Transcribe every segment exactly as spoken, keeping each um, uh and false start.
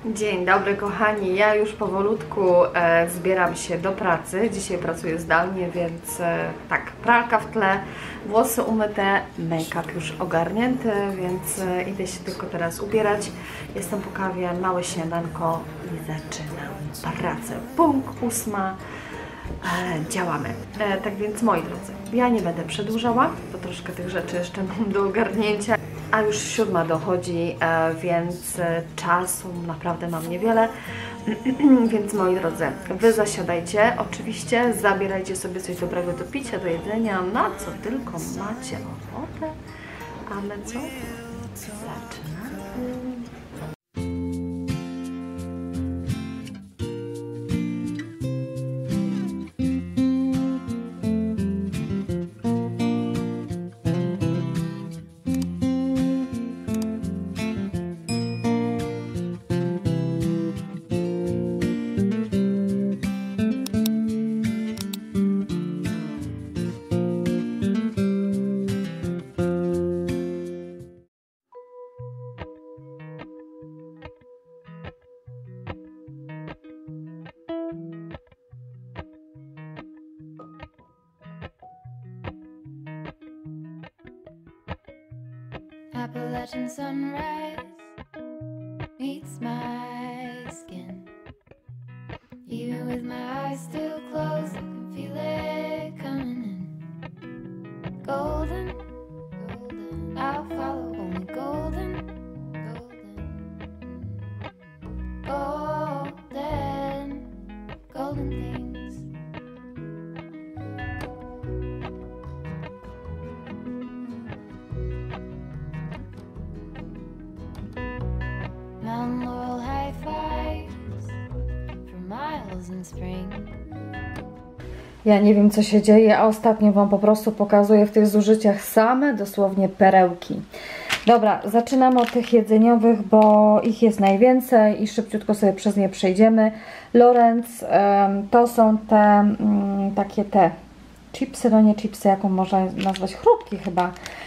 Dzień dobry kochani, ja już powolutku e, zbieram się do pracy. Dzisiaj pracuję zdalnie, więc e, tak, pralka w tle, włosy umyte, make-up już ogarnięty, więc e, idę się tylko teraz ubierać. Jestem po kawie, małe śniadanko i zaczynam pracę. Punkt ósma, e, działamy. E, tak więc moi drodzy, ja nie będę przedłużała, bo troszkę tych rzeczy jeszcze mam do ogarnięcia. A już siódma dochodzi, e, więc czasu naprawdę mam niewiele. Więc moi drodzy, wy zasiadajcie, oczywiście zabierajcie sobie coś dobrego do picia, do jedzenia, na co tylko macie ochotę. A my co? Zaczynamy. Appalachian sunrise meets my skin. Even with my eyes still closed, I can feel it coming in. Golden, golden, I'll follow only golden, golden, golden, golden things. Mount Laurel high fives for miles in spring. Ja nie wiem, co się dzieje, a ostatnio Wam po prostu pokazuję w tych zużyciach same dosłownie perełki. Dobra, zaczynamy od tych jedzeniowych, bo ich jest najwięcej i szybciutko sobie przez nie przejdziemy. Lorenz, um, to są te um, takie te chipsy, no nie chipsy, jaką można nazwać, chrupki chyba,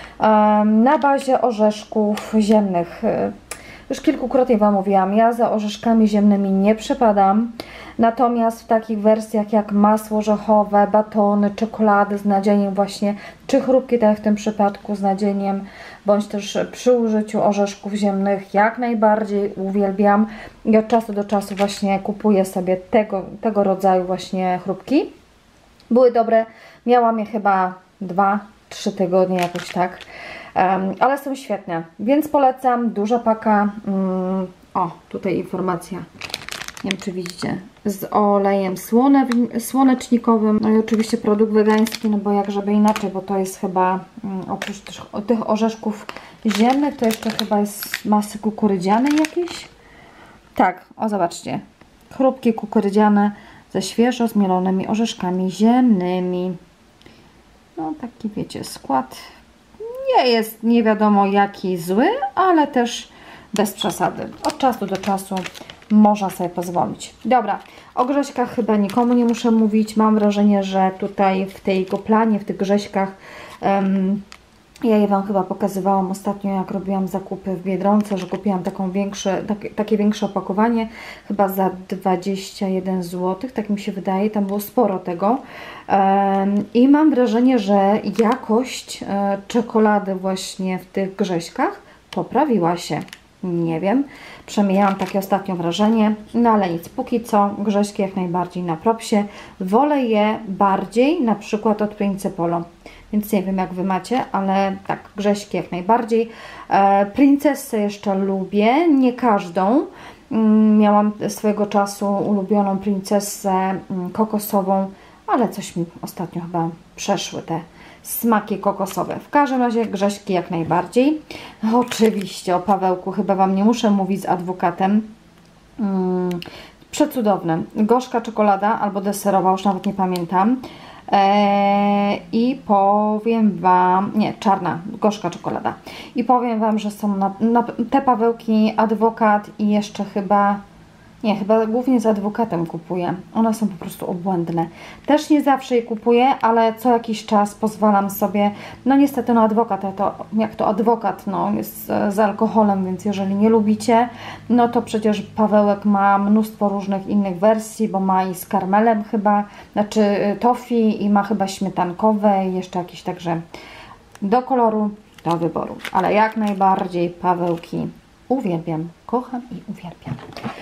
um, na bazie orzeszków ziemnych. Już kilkukrotnie Wam mówiłam, ja za orzeszkami ziemnymi nie przepadam, natomiast w takich wersjach jak masło orzechowe, batony, czekolady z nadzieniem właśnie, czy chrupki, tak jak w tym przypadku z nadzieniem, bądź też przy użyciu orzeszków ziemnych, jak najbardziej uwielbiam i od czasu do czasu właśnie kupuję sobie tego, tego rodzaju właśnie chrupki. Były dobre, miałam je chyba dwa trzy tygodnie jakoś tak. Um, ale są świetne, więc polecam, duża paka, um, o tutaj informacja, nie wiem czy widzicie, z olejem słone, słonecznikowym, no i oczywiście produkt wegański, no bo jak żeby inaczej, bo to jest chyba, um, oprócz tych, tych orzeszków ziemnych, to jeszcze chyba jest masy kukurydzianej jakieś, tak, o zobaczcie, chrupki kukurydziane ze świeżo zmielonymi orzeszkami ziemnymi, no taki wiecie, skład nie jest nie wiadomo jaki zły, ale też bez przesady. Od czasu do czasu można sobie pozwolić. Dobra, o grześkach chyba nikomu nie muszę mówić. Mam wrażenie, że tutaj w tej planie, w tych grześkach, um, ja je Wam chyba pokazywałam ostatnio, jak robiłam zakupy w Biedronce, że kupiłam taką większe, takie, takie większe opakowanie, chyba za dwadzieścia jeden złotych, tak mi się wydaje, tam było sporo tego. Um, I mam wrażenie, że jakość e, czekolady właśnie w tych grześkach poprawiła się. Nie wiem, przemijałam takie ostatnio wrażenie, no ale nic, póki co grześki jak najbardziej na propsie. Wolę je bardziej na przykład od Principolo. Więc nie wiem jak Wy macie, ale tak, grześki jak najbardziej. E, princessę jeszcze lubię, nie każdą. Mm, miałam swojego czasu ulubioną princessę mm, kokosową, ale coś mi ostatnio chyba przeszły te smaki kokosowe. W każdym razie grześki jak najbardziej. Oczywiście o Pawełku chyba Wam nie muszę mówić z adwokatem. Mm, przecudowne. Gorzka czekolada albo deserowa, już nawet nie pamiętam. Eee, I powiem Wam, nie, czarna, gorzka czekolada. I powiem Wam, że są na, na te Pawełki, adwokat i jeszcze chyba Nie, chyba głównie z adwokatem kupuję. One są po prostu obłędne. Też nie zawsze je kupuję, ale co jakiś czas pozwalam sobie. No niestety, no adwokat, to, jak to adwokat, no jest z alkoholem, więc jeżeli nie lubicie, no to przecież Pawełek ma mnóstwo różnych innych wersji, bo ma i z karmelem chyba, znaczy toffee i ma chyba śmietankowe i jeszcze jakieś, także do koloru, do wyboru. Ale jak najbardziej Pawełki uwielbiam, kocham i uwielbiam.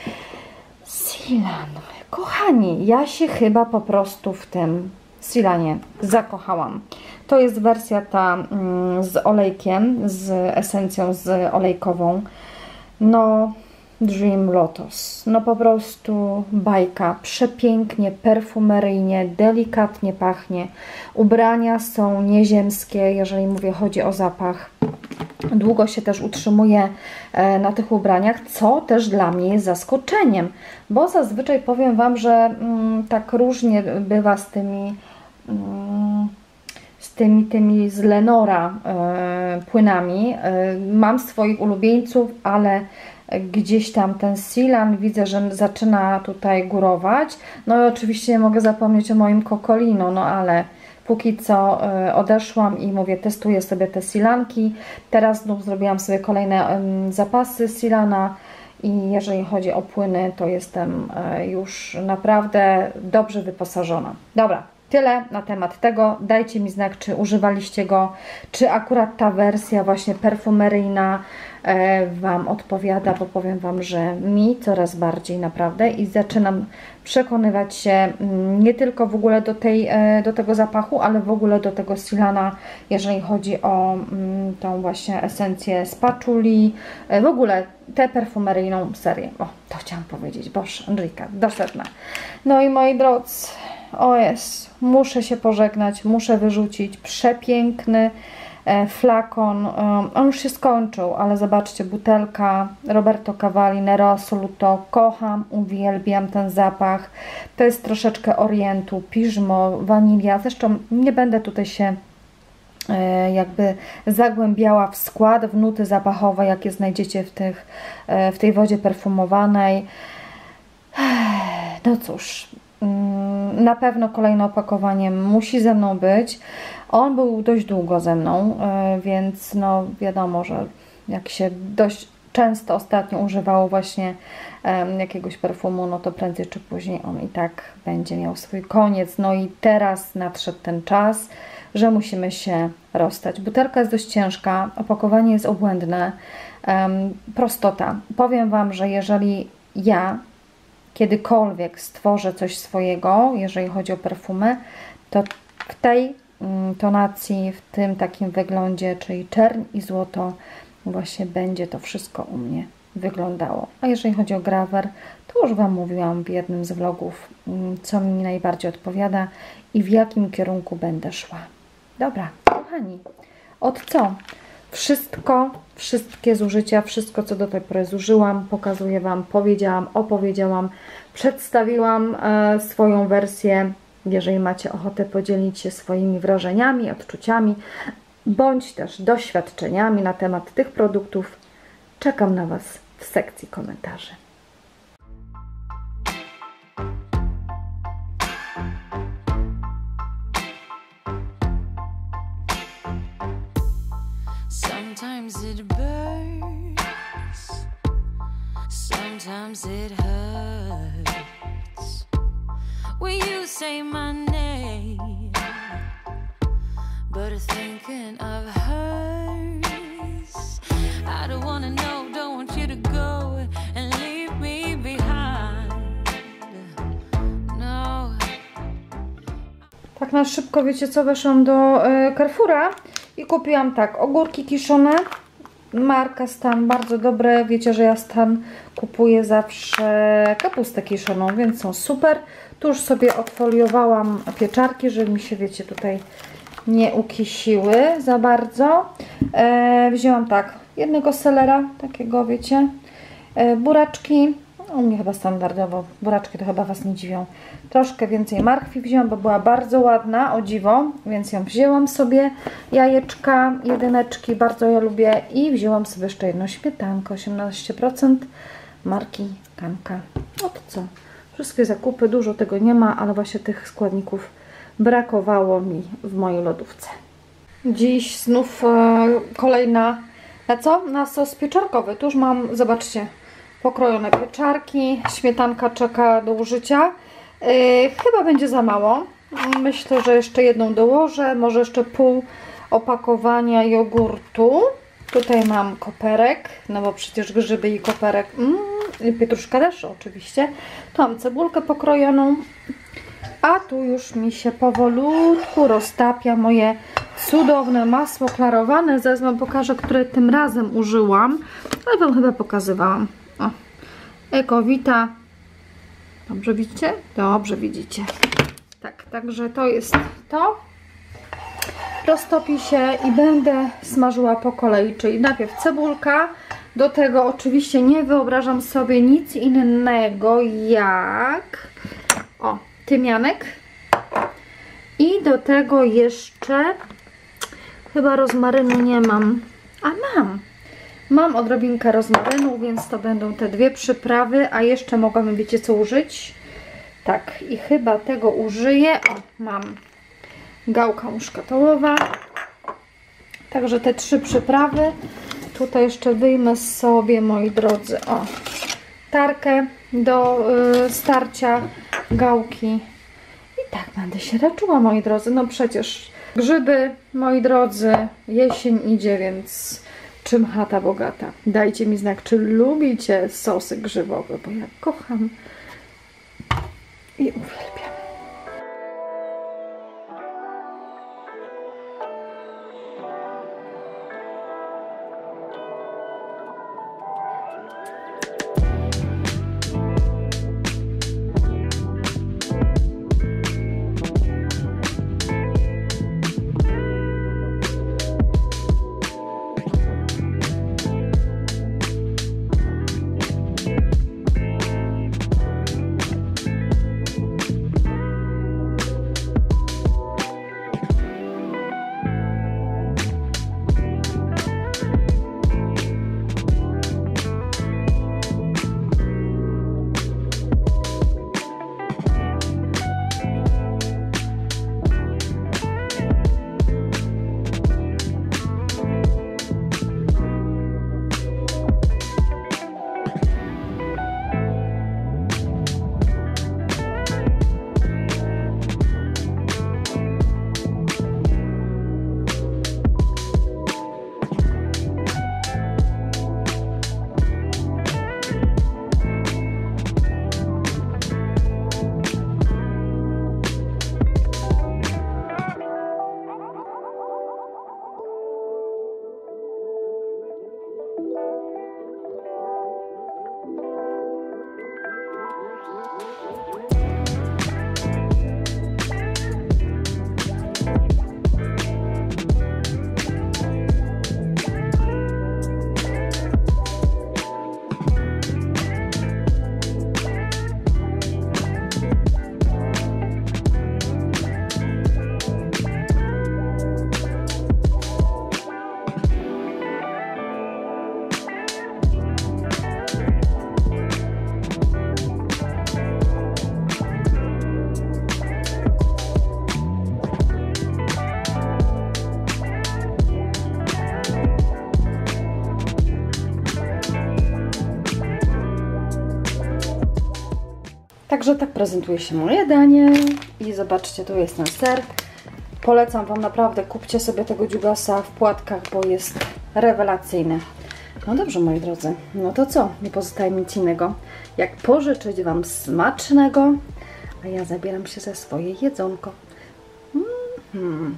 Silan. Kochani, ja się chyba po prostu w tym Silanie zakochałam. To jest wersja ta mm, z olejkiem, z esencją z olejkową. No, Dream Lotus. No po prostu bajka. Przepięknie, perfumeryjnie, delikatnie pachnie. Ubrania są nieziemskie, jeżeli mówię, chodzi o zapach. Długo się też utrzymuje na tych ubraniach, co też dla mnie jest zaskoczeniem, bo zazwyczaj powiem Wam, że mm, tak różnie bywa z tymi mm, z tymi, tymi z Lenora e, płynami. E, mam swoich ulubieńców, ale gdzieś tam ten Silan widzę, że zaczyna tutaj górować. No i oczywiście nie mogę zapomnieć o moim Coccolino, no ale póki co odeszłam i mówię, testuję sobie te Silanki. Teraz znów zrobiłam sobie kolejne zapasy Silana i jeżeli chodzi o płyny, to jestem już naprawdę dobrze wyposażona. Dobra, tyle na temat tego. Dajcie mi znak, czy używaliście go, czy akurat ta wersja właśnie perfumeryjna Wam odpowiada, bo powiem Wam, że mi coraz bardziej naprawdę i zaczynam przekonywać się nie tylko w ogóle do, tej, do tego zapachu, ale w ogóle do tego Silana, jeżeli chodzi o tą właśnie esencję z patchouli, w ogóle tę perfumeryjną serię. O, to chciałam powiedzieć, Boże, Angelika, do sedna. No i moi drodzy, o jest, muszę się pożegnać, muszę wyrzucić przepiękny flakon, on już się skończył, ale zobaczcie, butelka Roberto Cavalli Nero Assoluto, kocham, uwielbiam ten zapach, to jest troszeczkę orientu, piżmo, wanilia, zresztą nie będę tutaj się jakby zagłębiała w skład, w nuty zapachowe, jakie znajdziecie w, tych, w tej wodzie perfumowanej. No cóż, na pewno kolejne opakowanie musi ze mną być. On był dość długo ze mną, więc no wiadomo, że jak się dość często ostatnio używało właśnie jakiegoś perfumu, no to prędzej czy później on i tak będzie miał swój koniec. No i teraz nadszedł ten czas, że musimy się rozstać. Butelka jest dość ciężka, opakowanie jest obłędne, prostota. Powiem Wam, że jeżeli ja kiedykolwiek stworzę coś swojego, jeżeli chodzi o perfumę, to w tej tonacji, w tym takim wyglądzie, czyli czerń i złoto, właśnie będzie to wszystko u mnie wyglądało. A jeżeli chodzi o grawer, to już Wam mówiłam w jednym z vlogów, co mi najbardziej odpowiada i w jakim kierunku będę szła. Dobra, kochani, od co? Wszystko, wszystkie zużycia, wszystko co do tej pory zużyłam, pokazuję Wam, powiedziałam, opowiedziałam, przedstawiłam e, swoją wersję. Jeżeli macie ochotę podzielić się swoimi wrażeniami, odczuciami, bądź też doświadczeniami na temat tych produktów, czekam na Was w sekcji komentarzy. Sometimes it burns, sometimes it hurts. When you say my name, but thinking of hers, I don't wanna know, don't want you to go and leave me behind. No. Tak na szybko, wiecie co, weszłam do y, Carrefoura i kupiłam tak, ogórki kiszone, marka Stan, bardzo dobre, wiecie, że ja Stan kupuję zawsze kapustę kiszoną, więc są super. Tu już sobie odfoliowałam pieczarki, żeby mi się, wiecie, tutaj nie ukisiły za bardzo. E, wzięłam tak, jednego selera, takiego, wiecie, e, buraczki, u mnie chyba standardowo, buraczki to chyba Was nie dziwią. Troszkę więcej marchwi wzięłam, bo była bardzo ładna, o dziwo, więc ją wzięłam sobie. Jajeczka, jedyneczki, bardzo ja lubię i wzięłam sobie jeszcze jedną śmietankę, osiemnaście procent marki Kanka. Od co? Wszystkie zakupy, dużo tego nie ma, ale właśnie tych składników brakowało mi w mojej lodówce. Dziś znów e, kolejna, na co? Na sos pieczarkowy. Tu już mam, zobaczcie, pokrojone pieczarki. Śmietanka czeka do użycia. E, chyba będzie za mało. Myślę, że jeszcze jedną dołożę. Może jeszcze pół opakowania jogurtu. Tutaj mam koperek, no bo przecież grzyby i koperek. Mm, pietruszka też oczywiście. Tu mam cebulkę pokrojoną. A tu już mi się powolutku roztapia moje cudowne masło klarowane. Zaraz wam pokażę, które tym razem użyłam. Ale wam chyba pokazywałam. O, Ekowita. Dobrze widzicie? Dobrze widzicie. Tak, także to jest to. Roztopi się i będę smażyła po kolei, czyli najpierw cebulka. Do tego oczywiście nie wyobrażam sobie nic innego jak o, tymianek. I do tego jeszcze chyba rozmarynu nie mam. A mam. Mam odrobinkę rozmarynu, więc to będą te dwie przyprawy, a jeszcze mogłabym, wiecie co użyć? Tak, i chyba tego użyję. O, mam gałka muszkatołowa. Także te trzy przyprawy. Tutaj jeszcze wyjmę sobie, moi drodzy, o, tarkę do y, starcia gałki. I tak będę się raczyła, moi drodzy. No przecież grzyby, moi drodzy, jesień idzie, więc czym chata bogata. Dajcie mi znak, czy lubicie sosy grzybowe, bo ja kocham i uwielbiam. Także tak prezentuje się moje danie. I zobaczcie, tu jest ten ser. Polecam wam naprawdę, kupcie sobie tego dziugasa w płatkach, bo jest rewelacyjny. No dobrze, moi drodzy, no to co? Nie pozostaje mi nic innego, jak pożyczyć wam smacznego, a ja zabieram się za swoje jedzonko. Mm-hmm.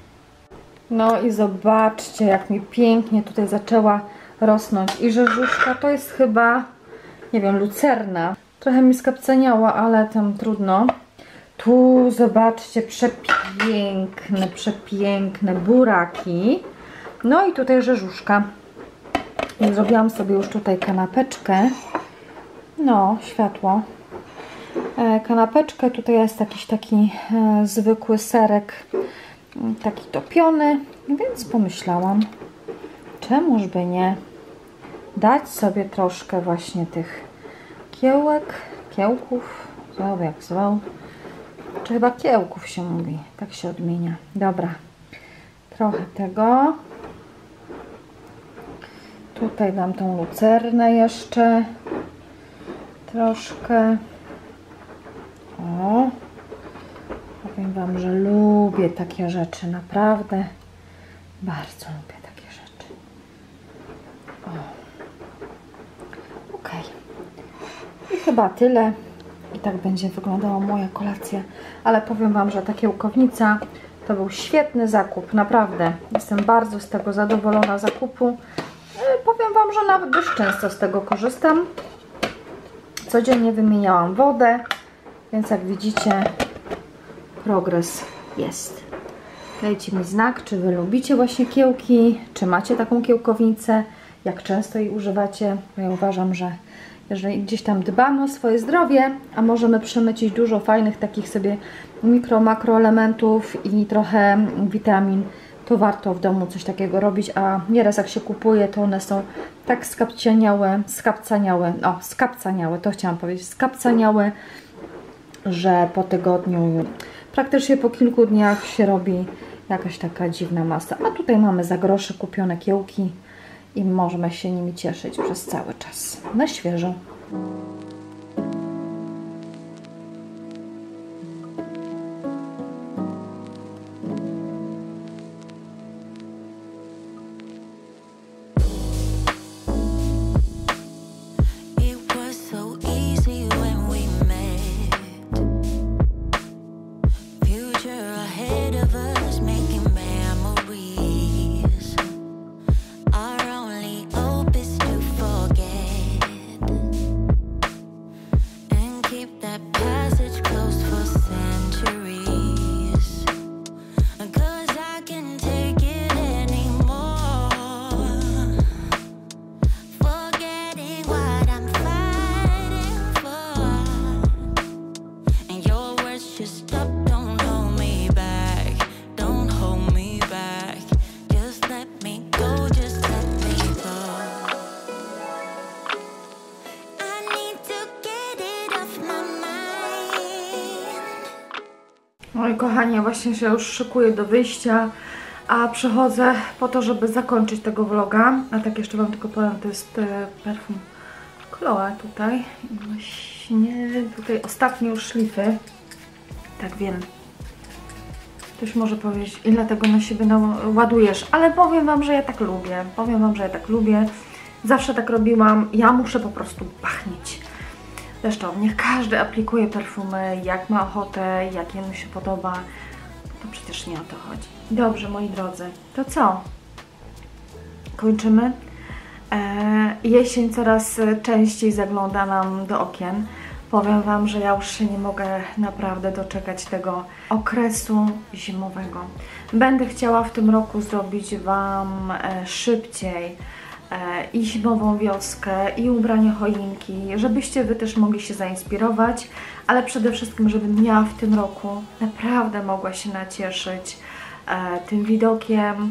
No i zobaczcie, jak mi pięknie tutaj zaczęła rosnąć i rzeżuszka. To jest chyba, nie wiem, lucerna. Trochę mi skapceniała, ale tam trudno. Tu zobaczcie, przepiękne, przepiękne buraki. No i tutaj rzeżuszka. I zrobiłam sobie już tutaj kanapeczkę. No, światło. E, kanapeczkę, tutaj jest jakiś taki e, zwykły serek, taki topiony, więc pomyślałam, czemuż by nie dać sobie troszkę właśnie tych kiełek, kiełków, zwał jak zwał. Czy chyba kiełków się mówi, tak się odmienia. Dobra, trochę tego. Tutaj dam tą lucernę jeszcze. Troszkę. O. Powiem Wam, że lubię takie rzeczy, naprawdę. Bardzo lubię takie rzeczy. O. Ok. I chyba tyle. I tak będzie wyglądała moja kolacja. Ale powiem Wam, że ta kiełkownica to był świetny zakup, naprawdę. Jestem bardzo z tego zadowolona zakupu. Powiem Wam, że nawet dość często z tego korzystam. Codziennie wymieniałam wodę, więc jak widzicie, progres jest. Dajcie mi znak, czy Wy lubicie właśnie kiełki, czy macie taką kiełkownicę, jak często jej używacie. Ja uważam, że jeżeli gdzieś tam dbamy o swoje zdrowie, a możemy przemycić dużo fajnych takich sobie mikro, makroelementów i trochę witamin, to warto w domu coś takiego robić, a nieraz jak się kupuje, to one są tak skapcianiałe, skapcaniałe, o, skapcaniałe, to chciałam powiedzieć, skapcaniałe, że po tygodniu, praktycznie po kilku dniach się robi jakaś taka dziwna masa. A tutaj mamy za grosze kupione kiełki i możemy się nimi cieszyć przez cały czas, na świeżo. Moi kochani, ja właśnie się już szykuję do wyjścia, a przychodzę po to, żeby zakończyć tego vloga. A tak jeszcze Wam tylko powiem, to jest perfum Chloe tutaj. I właśnie tutaj ostatnie już szlify. Tak wiem. Ktoś może powiedzieć, ile tego na siebie ładujesz, ale powiem Wam, że ja tak lubię. Powiem Wam, że ja tak lubię. Zawsze tak robiłam. Ja muszę po prostu pachnieć. Zresztą niech każdy aplikuje perfumy, jak ma ochotę, jak jemu się podoba. To przecież nie o to chodzi. Dobrze, moi drodzy, to co? Kończymy. Eee, jesień coraz częściej zagląda nam do okien. Powiem Wam, że ja już się nie mogę naprawdę doczekać tego okresu zimowego. Będę chciała w tym roku zrobić Wam e, szybciej i zimową wioskę, i ubranie choinki, żebyście Wy też mogli się zainspirować, ale przede wszystkim, żebym ja w tym roku naprawdę mogła się nacieszyć e, tym widokiem,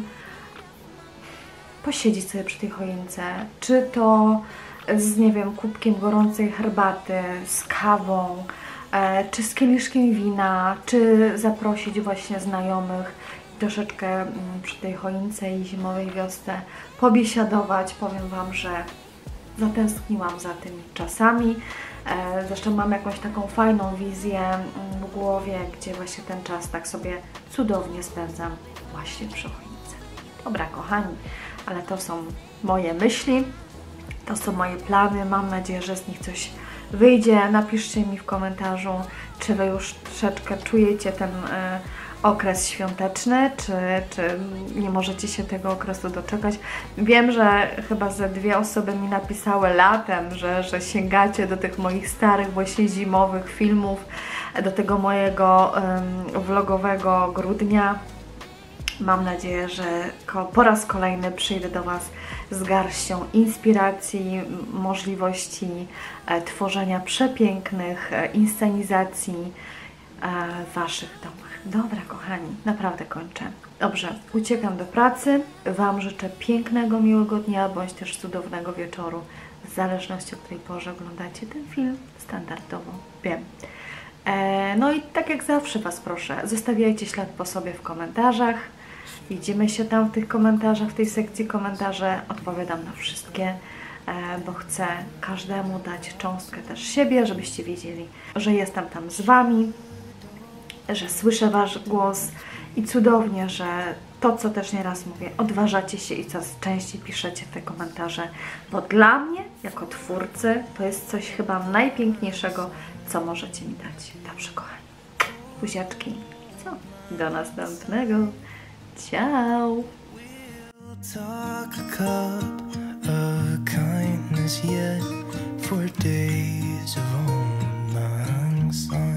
posiedzieć sobie przy tej choince, czy to z, nie wiem, kubkiem gorącej herbaty, z kawą, e, czy z kieliszkiem wina, czy zaprosić właśnie znajomych, troszeczkę przy tej choince i zimowej wiosce pobiesiadować. Powiem Wam, że zatęskniłam za tymi czasami. Zresztą mam jakąś taką fajną wizję w głowie, gdzie właśnie ten czas tak sobie cudownie spędzam właśnie przy choince. Dobra, kochani, ale to są moje myśli, to są moje plany. Mam nadzieję, że z nich coś wyjdzie. Napiszcie mi w komentarzu, czy Wy już troszeczkę czujecie ten okres świąteczny, czy, czy nie możecie się tego okresu doczekać. Wiem, że chyba ze dwie osoby mi napisały latem, że, że sięgacie do tych moich starych właśnie zimowych filmów, do tego mojego um, vlogowego grudnia. Mam nadzieję, że po raz kolejny przyjdę do Was z garścią inspiracji, możliwości e, tworzenia przepięknych e, inscenizacji e, w Waszych domach. Dobra, kochani, naprawdę kończę. Dobrze, uciekam do pracy. Wam życzę pięknego, miłego dnia, bądź też cudownego wieczoru. zależności o której porze oglądacie ten film, standardowo wiem. E, no i tak jak zawsze Was proszę, zostawiajcie ślad po sobie w komentarzach. Widzimy się tam w tych komentarzach, w tej sekcji komentarzy. Odpowiadam na wszystkie, e, bo chcę każdemu dać cząstkę też siebie, żebyście wiedzieli, że jestem tam z Wami, że słyszę Wasz głos i cudownie, że to, co też nieraz mówię, odważacie się i coraz częściej piszecie te komentarze, bo dla mnie, jako twórcy, to jest coś chyba najpiękniejszego, co możecie mi dać. Dobrze, kochani. Buziaczki. Co? Do następnego. Ciao. Talk a cup of kindness yet for days of old lang syne.